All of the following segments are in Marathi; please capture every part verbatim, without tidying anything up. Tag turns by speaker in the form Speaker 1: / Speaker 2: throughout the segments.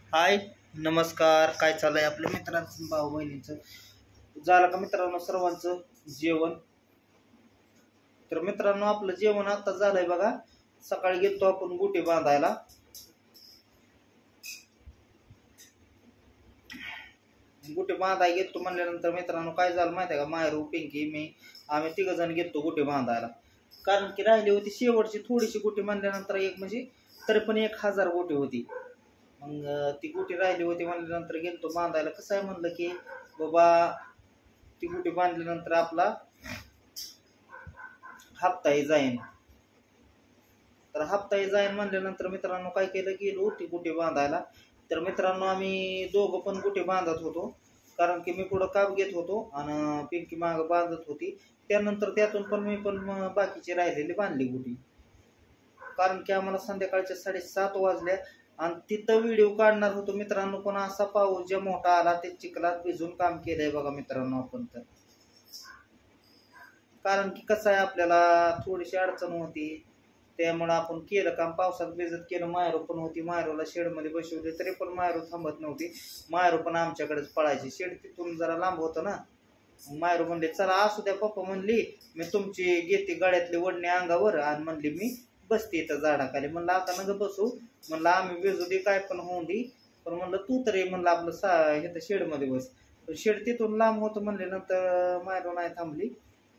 Speaker 1: हाय, नमस्कार. काय चाललंय आपल्या मित्रांचं, भाऊ बहिणीचं? झालं का मित्रांनो सर्वांचं जेवण? तर मित्रांनो, आपलं जेवण आता झालंय बघा. सकाळी गेलतो आपण गुटी बांधायला. गुटी बांधायला गेलतो म्हणल्यानंतर मित्रांनो काय झालं माहिती आहे का, मायरू, पिंकी, मी आम्ही तिघ जण गेलतो गुटी बांधायला. कारण की राहिली होती शेवटची थोडीशी गुटी म्हणल्यानंतर, एक म्हणजे तरी पण एक हजार गुटी होती. मग ती गुटी राहिली होती म्हणल्यानंतर गेलतो बांधायला. कसं आहे म्हणलं की बाबा, ती गुटी बांधल्यानंतर आपला हप्ताही जाईन. तर हप्ताही जाईन म्हणल्यानंतर मित्रांनो काय केलं, गेलो ती गुटी बांधायला. तर मित्रांनो आम्ही दोघं पण गुटी बांधत होतो, कारण की मी पुढं काप घेत होतो आणि पिंकी मागं बांधत होती. त्यानंतर त्यातून पण मी पण बाकीची राहिलेली बांधली गुटी. कारण की आम्हाला संध्याकाळच्या साडेसात वाजल्या आणि तिथं व्हिडिओ काढणार होतो मित्रांनो, पण असा पाऊस ज्या मोठा आला ते चिखलात भिजून काम केलंय बघा मित्रांनो आपण. तर कारण की कसं आहे, आपल्याला थोडीशी अडचण होती, त्यामुळं आपण केलं काम. पावसात भिजत केलं. मायरो पण होती, मायरोला शेडमध्ये बसवले तरी पण मायरो थांबत नव्हती. मायरो पण आमच्याकडेच पळायची. शेड तिथून जरा लांब होतं ना. मायरो म्हणले चला असू द्या पप्पा, म्हणली मी तुमची घेते गळ्यातली वडणी अंगावर आणि म्हणली मी बसते इथं झाडाखाली. म्हणलं आता नग बसू, म्हणलं आम्ही भिजू दे काय पण होऊन दे, पण म्हणलं तू तरी म्हणलं आपलं सा इथं शेडमध्ये बस. पण शेड तिथून लांब होतं म्हणल्यानंतर मायरो नाही थांबली.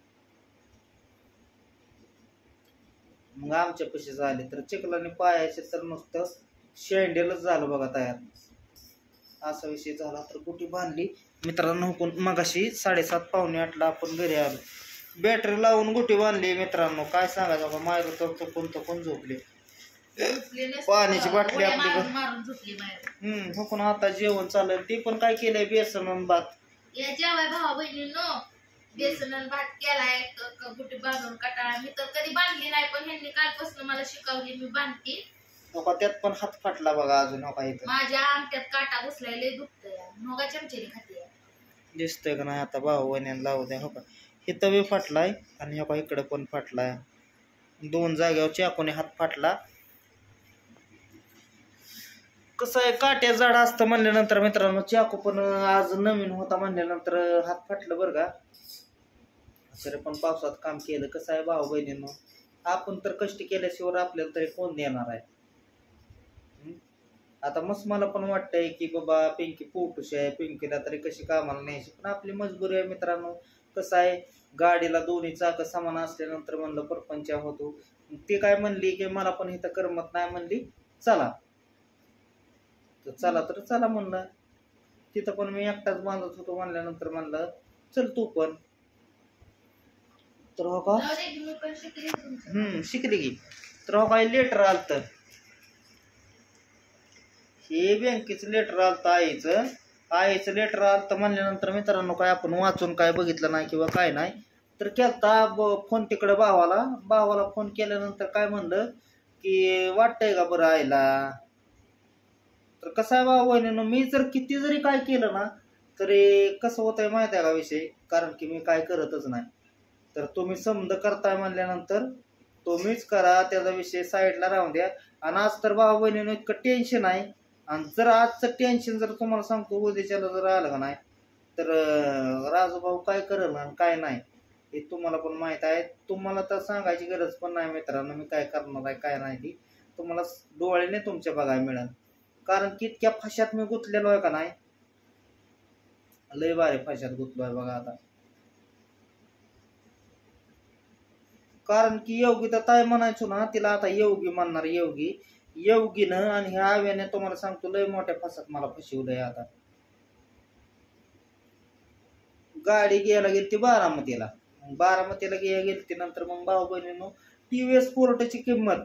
Speaker 1: मग आमच्या पशी झाले. तर चिखलाने पायाचे तर नुसतं शेंडेलच झालं बघा तयार. असा विषय झाला. तर गुटी बांधली मित्रांनो. पण मगाशी साडेसात पावणे आठला आपण घरी आलो. बॅटरी लावून गुटी बांधली मित्रांनो. काय सांगायचं बाबा, मायरू तर चुकून चुकून झोपले. पाण्याची बाटली आपली हम्म हुकून आता जेवण चाललंय. ते पण काय केलंय, बेसन भात.
Speaker 2: जेवाय भावा बहिणींनो, बेसन भात केलाय. गुटी बांधून कटाळा. मी तर कधी बांधली नाही, पण ह्यांनी कालपासून मला शिकवली, मी बांधते.
Speaker 1: नका त्यात पण हात फाटला बघा अजून. नका इथं
Speaker 2: माझ्या अंगठ्यात काटा घुसलाय, लय दुखतंय. नोगा चमचेने खाते
Speaker 1: दिसतंय का नाही आता भाऊ बहिणीला लावू द्या. हो का, इथं बी फाटलाय आणि हो का इकडे पण फाटलाय. दोन जागेवर चाकूने हात फाटला. कसं आहे, काट्या झाड असतं म्हणल्यानंतर मित्रांनो, चाकू पण आज नवीन होता म्हणल्यानंतर हात फाटलं बरं का. तरी पण पावसात काम केलं. कसं आहे भाऊ बहिणींनो, आपण तर कष्ट केल्याशिवाय आपल्याला तरी कोण देणार आहे. आता मस्त मला पण वाटतंय की बाबा पिंकी पोटूशी आहे, पिंकीला तरी कशी कामाला न्यायची, पण आपली मजबुरी आहे मित्रांनो. कसं आहे, गाडीला दोन्ही चाक समान असल्यानंतर म्हणलं परपंच होतो. ती काय म्हणली की मला पण इथं करमत नाही, म्हणली चला. तर चला तर चला म्हणलं. तिथं पण मी एकटाच बांधत होतो म्हणल्यानंतर म्हणलं चल तू पण. तर हो का हम्म शिकली की. तर हो काय लेटर आलतं, हे बँकेचं लेटर आलतं आईचं. आईचं लेटर आलतं म्हणल्यानंतर मित्रांनो काय आपण वाचून काय बघितलं नाही किंवा काय नाही. तर केलता फोन तिकडे भावाला. भावाला फोन केल्यानंतर काय म्हणलं की वाटतंय का बरं आईला. तर कसं आहे भाऊ बहिणीनं, मी जर किती जरी काय केलं ना तरी कसं होतंय माहिती आहे का विषय, कारण की मी काय करतच नाही. तर तुम्ही समज करताय म्हणल्यानंतर तुम्हीच करा, त्याचा विषय साईडला राहून द्या. आणि आज तर भाऊ बहिणीनं इतकं टेन्शन आहे. आणि जर आजचं टेन्शन जर तुम्हाला सांगतो उद्याच्याला जर आलं का नाही तर राजू भाऊ काय करेल आणि काय नाही हे तुम्हाला पण माहित आहे. तुम्हाला तर सांगायची गरज पण नाही मित्रांनो, मी काय करणार आहे काय नाही ती तुम्हाला डोळ्याने तुमच्या बघायला मिळेल. कारण की इतक्या फाशात मी गुंतलेलो आहे का नाही, लय भारी फाशात गुंतलो आहे बघा आता. कारण की योगी तर ताई म्हणायचो ना तिला, आता योगी म्हणणार. योगी योगीनं आणि ह्या आव्याने तुम्हाला सांगतो लय मोठ्या फासात मला फसवलंय. आता गाडी घ्यायला गेली ती बारामतीला. बारामतीला घ्यायला गेली ती नंतर मग भाऊ बहिणीनं टीव्हीएस स्पोर्टची किंमत,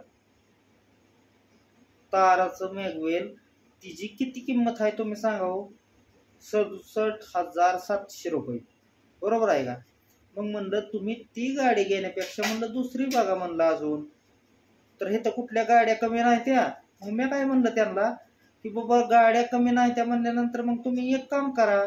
Speaker 1: ताराचं मॅगवेल, तिची किती किंमत आहे तुम्ही सांगा हो, सदुसष्ट हजार सातशे रुपये बरोबर आहे का. मग म्हणलं तुम्ही ती गाडी घेण्यापेक्षा म्हणलं दुसरी बघा म्हणलं अजून. तर हे तर कुठल्या गाड्या कमी नाही त्या. मग मी काय म्हणलं त्यांना की बाबा गाड्या कमी नाही त्या म्हणल्यानंतर मग तुम्ही एक काम करा,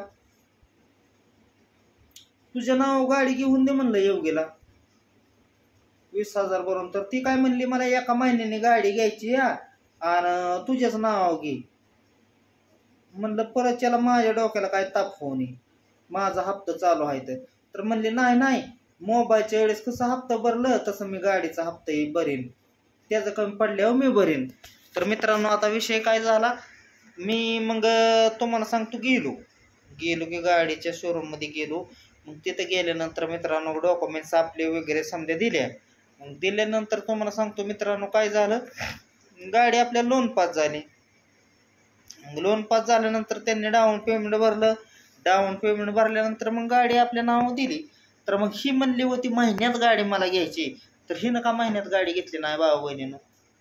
Speaker 1: तुझ्या नाव गाडी घेऊन दे म्हणलं योगीला वीस हजार भरून. तर ती काय म्हणली मला एका महिन्याने गाडी घ्यायची या आणि तुझ्याच नाव घे. म्हणलं परत त्याला माझ्या डोक्याला काय ताप होऊ नये, माझा हप्ता चालू आहे तर तर म्हणले नाही नाही मोबाईलच्या वेळेस कसं हप्ता भरलं तसं मी गाडीचा हप्ताही भरेन, त्याचं कमी पडल्यावर मी भरेन. तर मित्रांनो आता विषय काय झाला, मी मग तुम्हाला सांगतो गेलो गेलो की गाडीच्या शोरूममध्ये गेलो. मग तिथं गेल्यानंतर मित्रांनो डॉक्युमेंट्स आपले वगैरे समजा दिल्या. मग दिल्यानंतर तुम्हाला सांगतो मित्रांनो काय झालं, गाडी आपल्या लोन पास झाली. लोन पास झाल्यानंतर त्यांनी डाऊन पेमेंट भरलं. डाऊन पेमेंट भरल्यानंतर मग गाडी आपल्या नावावर दिली. तर मग ही म्हणली होती महिन्यात गाडी मला घ्यायची, तर हिनं का महिन्यात गाडी घेतली नाही भावा बहिणीनं,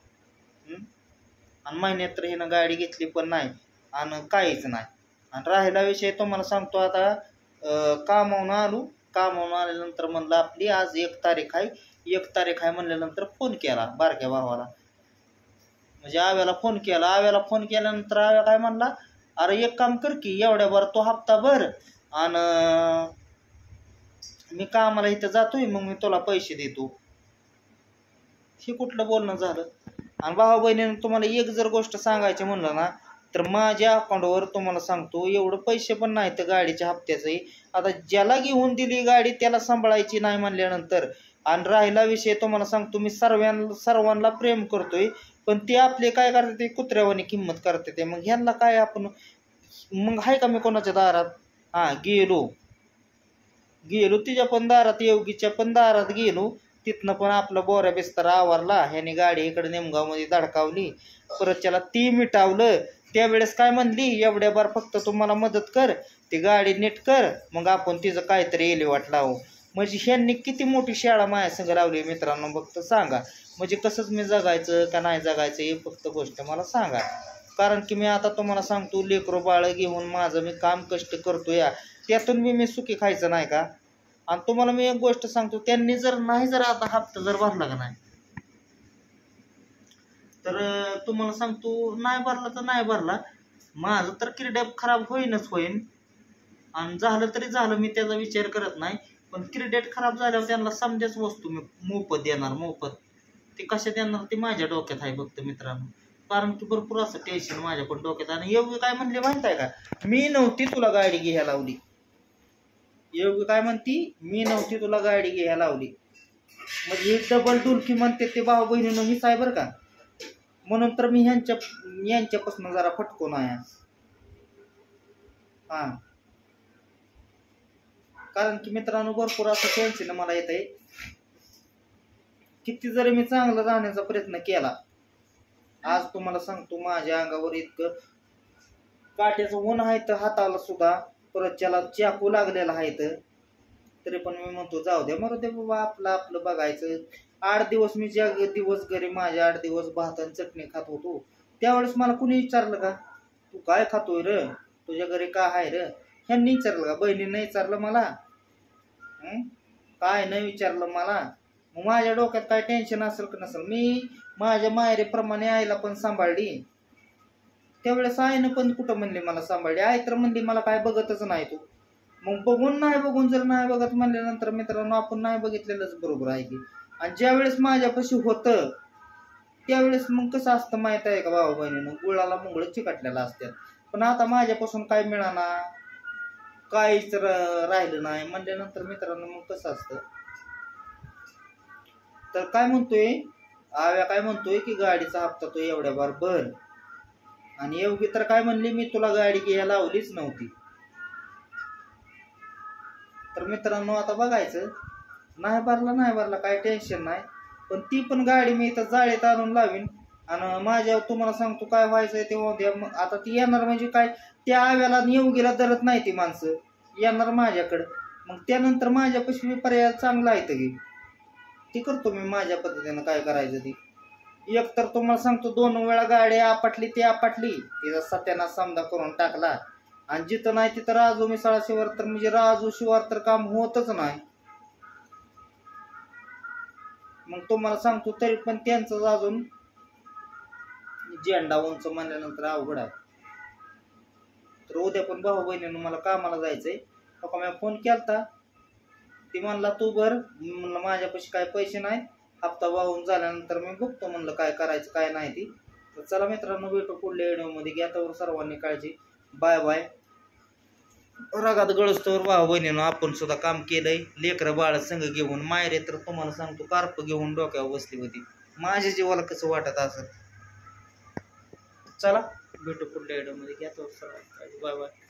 Speaker 1: आणि महिन्यात तर हिनं गाडी घेतली पण नाही आणि काहीच नाही. आणि राहिला विषय तुम्हाला सांगतो आता, कामावून आलो, कामावून आल्यानंतर म्हणलं आपली आज एक तारीख आहे, एक तारीख आहे म्हणल्यानंतर फोन केला बारक्या भावाला, म्हणजे आव्याला फोन केला. आव्याला फोन केल्यानंतर आव्या काय म्हणला, अरे एक काम कर की एवढ्या बरं तो हप्ता भर आणि मी कामाला इथं जातोय, मग मी तुला पैसे देतो. हे कुठलं बोलणं झालं. आणि भावा बहिणीनं तुम्हाला एक जर गोष्ट सांगायची म्हणलं ना, तर माझ्या अकाउंटवर तुम्हाला सांगतो एवढं पैसे पण नाही तर गाडीच्या हप्त्याचंही. आता ज्याला घेऊन दिली गाडी त्याला सांभाळायची नाही म्हणल्यानंतर, आणि राहिला विषय तुम्हाला सांगतो मी सर्वांना सर्वांना प्रेम करतोय, पण ते आपले काय करते ते कुत्र्यावानी किंमत करते ते. मग ह्यांना काय आपण मग आहे का मी कोणाच्या दारात, हां गेलो गेलो तिच्या पण दारात, योगीच्या पण दारात गेलो. तिथनं पण आपलं बोऱ्या बिस्तारा आवरला, ह्याने गाडी इकडे नेमगावमध्ये धडकावली. परत त्याला ती मिटावलं. त्यावेळेस काय म्हणली, एवढ्या बार फक्त तुम्हाला मदत कर, ती गाडी नीट कर, मग आपण तिचं काहीतरी एलिवाट लावू. म्हणजे ह्यांनी किती मोठी शाळा माझ्या संग लावली मित्रांनो फक्त सांगा. म्हणजे कसंच मी जगायचं का नाही जगायचं हे फक्त गोष्ट मला सांगा. कारण की मी आता तुम्हाला सांगतो लेकरो बाळ घेऊन माझं मी काम कष्ट करतो या, त्यातून मी मी सुखी खायचं नाही का. आणि तुम्हाला मी एक गोष्ट सांगतो, त्यांनी जर नाही जर आता हप्ता जर भरला का नाही, तर तुम्हाला सांगतो नाही भरला तर नाही भरला, माझं तर क्रेडिट खराब होईनच होईन. आणि झालं तरी झालं, मी त्याचा विचार करत नाही. पण क्रेडिट खराब झाल्यावर त्यांना समजाच वस्तू मी मोफत देणार, मोफत. ते कशा देणार ते माझ्या डोक्यात आहे फक्त मित्रांनो. कारण की भरपूर असं टेन्शन माझ्या पण डोक्यात. आणि योगी काय म्हणले माहित आहे का, मी नव्हती तुला गाडी घ्यायला लावली. योगी काय म्हणती, मी नव्हती तुला गाडी घ्यायला लावली. म्हणजे एक डबल डुलकी म्हणते ते भाऊ बहिणीनं हीच आहे बरं का. म्हणून तर मी ह्यांच्या यांच्यापासून जरा फटकून आहे. हा कारण की मित्रांनो भरपूर असं टेन्शन मला येत आहे. किती जरी मी चांगलं राहण्याचा प्रयत्न केला, आज तुम्हाला सांगतो माझ्या अंगावर इतकं काट्याचं ऊन आहे तर हाताला सुद्धा, परत त्याला चाकू लागलेला आहे तर तरी पण मी म्हणतो जाऊ द्या मरू दे बाबा, आपलं आपलं बघायचं. आठ दिवस मी ज्या दिवस घरी माझ्या आठ दिवस भात आणि चटणी खात होतो, त्यावेळेस मला कुणी विचारलं का तू काय खातोय र, तुझ्या घरी काय आहे र, ह्यांनी विचारलं का, बहिणीनं विचारलं मला, काय नाही विचारलं मला. मग माझ्या डोक्यात काय टेन्शन असेल का नसेल, मी माझ्या मायरेप्रमाणे आईला पण सांभाळली. त्यावेळेस आईनं पण कुठं म्हणली मला सांभाळली, आई तर म्हणली मला काय बघतच नाही तू. मग बघून नाही बघून जर नाही बघत म्हणल्यानंतर मित्रांनो आपण नाही बघितलेलंच बरोबर आहे की. आणि ज्या वेळेस माझ्यापाशी होतं त्यावेळेस मग कसं असतं माहित आहे का भाऊ बहिणीनं, गुळाला मुंगळं चिकटलेलं असतात. पण आता माझ्यापासून काय मिळाना, काहीच राहिलं नाही म्हणल्यानंतर मित्रांनो मग कसं असतं. तर काय म्हणतोय आव्या, काय म्हणतोय की गाडीचा हप्ता तो एवढ्या बार भर. आणि योगी तर काय म्हणली मी तुला गाडी घ्यायला लावलीच नव्हती. तर मित्रांनो आता बघायचं, नाही भरला नाही भरला काय टेन्शन नाही, पण ती पण गाडी मी इथं जाळीत आणून लावीन. आणि माझ्या तुम्हाला सांगतो काय व्हायचंय ते उद्या. मग आता ती येणार म्हणजे काय, त्या आव्याला योगीला धरत नाही ती माणसं, येणार माझ्याकडं. मग त्यानंतर माझ्यापाशी पर्याय चांगला आहे तर ती करतो मी माझ्या पद्धतीनं काय करायचं ती. एक तर तुम्हाला सांगतो दोन वेळा गाडी आपटली ती आपटली, तिचा सत्यानाश समजा करून टाकला. आणि जिथं नाही तिथं राजू मिसाळा शिवार तर म्हणजे राजू शिवार तर काम होतच नाही. मग तुम्हाला सांगतो तरी पण त्यांचं अजून झेंडा उंच म्हणल्यानंतर अवघड आहे. तर उद्या पण भाऊ बहिणीनं मला कामाला जायचंय. पप्पा मी फोन केलता, ती म्हणला तू भर, म्हणलं माझ्यापाशी काय पैसे नाही, हप्ता वाहून झाल्यानंतर मी बघतो म्हणलं काय करायचं काय नाही ती. तर चला मित्रांनो भेटू पुढल्या व्हिडिओमध्ये, घ्या तर सर्वांनी काळजी. Bye bye. रगात गळस्तवर भाऊ बहिणीनं आपण सुद्धा काम केलंय. लेकरं बाळ संघ घेऊन मायरे तर तुम्हाला सांगतो कार्प घेऊन डोक्यावर बसली होती. माझ्या जीवाला कसं वाटत असेल. चला भेटू पुढल्या व्हिडिओमध्ये. घ्या तो बाय बाय.